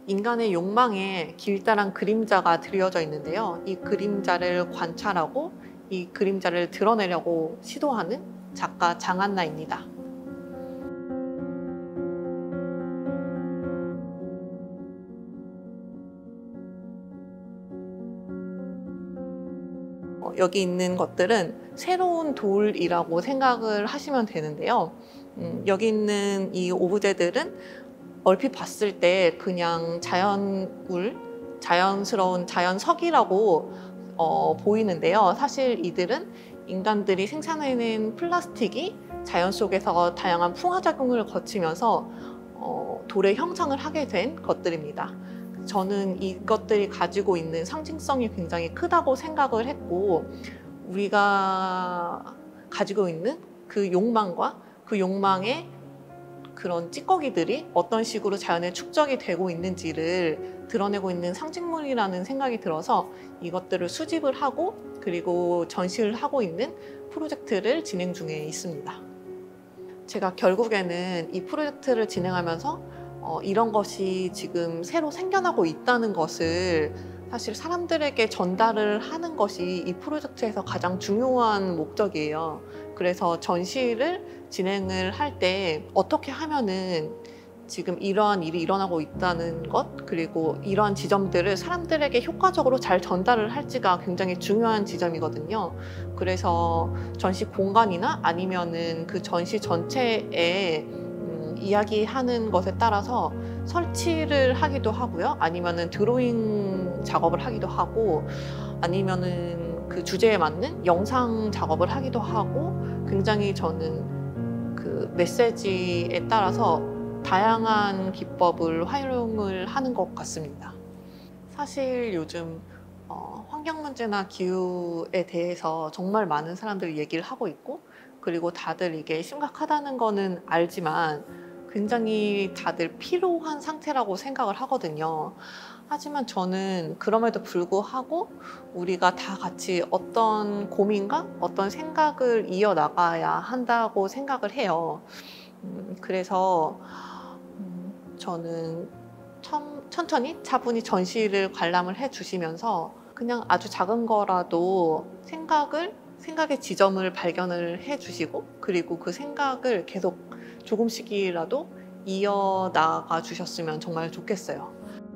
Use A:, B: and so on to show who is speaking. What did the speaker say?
A: 인간의 욕망에 길다란 그림자가 드리워져 있는데요. 이 그림자를 관찰하고 이 그림자를 드러내려고 시도하는 작가 장한나입니다. 여기 있는 것들은 새로운 돌이라고 생각을 하시면 되는데요. 여기 있는 이 오브제들은 얼핏 봤을 때 그냥 자연울, 자연스러운 자연석이라고 보이는데요. 사실 이들은 인간들이 생산해낸 플라스틱이 자연 속에서 다양한 풍화작용을 거치면서 돌의 형상을 하게 된 것들입니다. 저는 이것들이 가지고 있는 상징성이 굉장히 크다고 생각을 했고, 우리가 가지고 있는 그 욕망과 그 욕망의 그런 찌꺼기들이 어떤 식으로 자연에 축적이 되고 있는지를 드러내고 있는 상징물이라는 생각이 들어서 이것들을 수집을 하고 그리고 전시를 하고 있는 프로젝트를 진행 중에 있습니다. 제가 결국에는 이 프로젝트를 진행하면서 이런 것이 지금 새로 생겨나고 있다는 것을 사실 사람들에게 전달을 하는 것이 이 프로젝트에서 가장 중요한 목적이에요. 그래서 전시를 진행을 할 때 어떻게 하면은 지금 이러한 일이 일어나고 있다는 것, 그리고 이러한 지점들을 사람들에게 효과적으로 잘 전달을 할지가 굉장히 중요한 지점이거든요. 그래서 전시 공간이나 아니면은 그 전시 전체에 이야기하는 것에 따라서 설치를 하기도 하고요. 아니면은 드로잉 작업을 하기도 하고, 아니면은 그 주제에 맞는 영상 작업을 하기도 하고, 굉장히 저는 그 메시지에 따라서 다양한 기법을 활용을 하는 것 같습니다. 사실 요즘 환경 문제나 기후에 대해서 정말 많은 사람들이 얘기를 하고 있고, 그리고 다들 이게 심각하다는 거는 알지만 굉장히 다들 피로한 상태라고 생각을 하거든요. 하지만 저는 그럼에도 불구하고 우리가 다 같이 어떤 고민과 어떤 생각을 이어나가야 한다고 생각을 해요. 그래서 저는 천천히 차분히 전시를 관람을 해주시면서 그냥 아주 작은 거라도 생각의 지점을 발견을 해주시고, 그리고 그 생각을 계속 조금씩이라도 이어나가 주셨으면 정말 좋겠어요.